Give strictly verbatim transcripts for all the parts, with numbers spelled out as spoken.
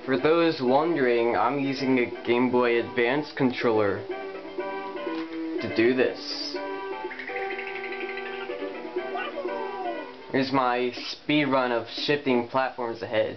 For those wondering, I'm using a Game Boy Advance controller to do this. Here's my speedrun of shifting platforms ahead.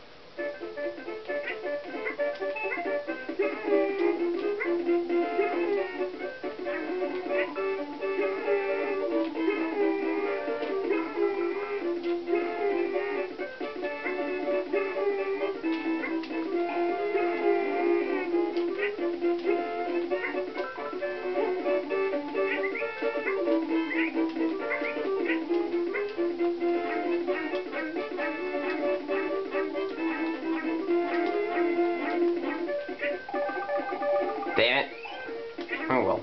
Damn it. Oh well.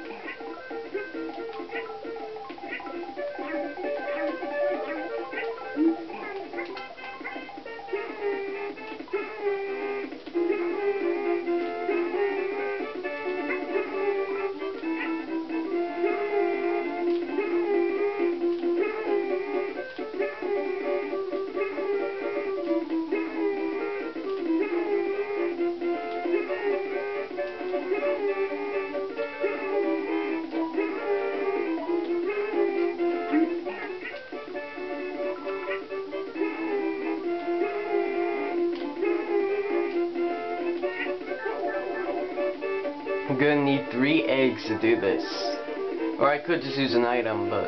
I'm gonna need three eggs to do this. Or I could just use an item, but...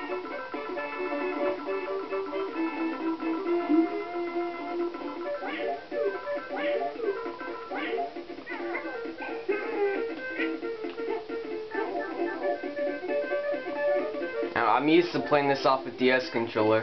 Now, I'm used to playing this off a D S controller.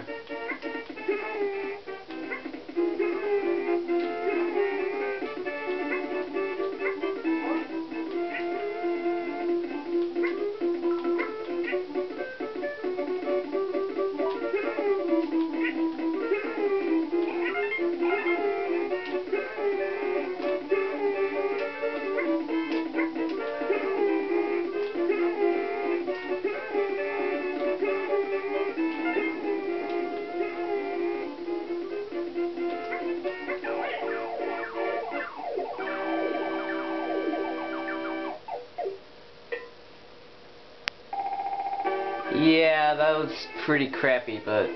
Yeah, that was pretty crappy, but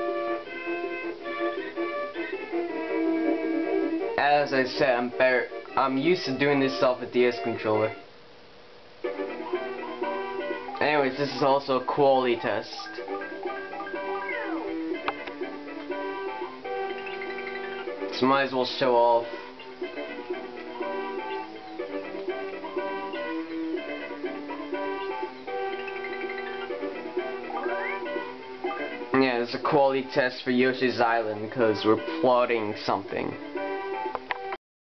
as I said, I'm better. I'm used to doing this off a D S controller. Anyways, this is also a quality test. So might as well show off. Yeah, it's a quality test for Yoshi's Island because we're plotting something.